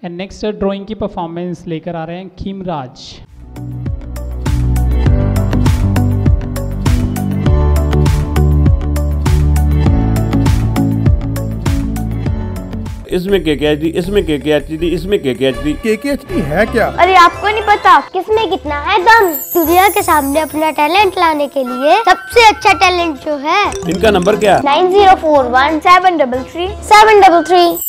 And next drawing की performance लेकर आ रहे हैं खीमराज। इसमें KKHD, इसमें KKHD, इसमें KKHD। KKHD है क्या? अरे आपको नहीं पता किसमें कितना है दम। दुनिया के सामने अपना टैलेंट लाने के लिए सबसे अच्छा टैलेंट जो है। इनका नंबर क्या? 9041 733 733।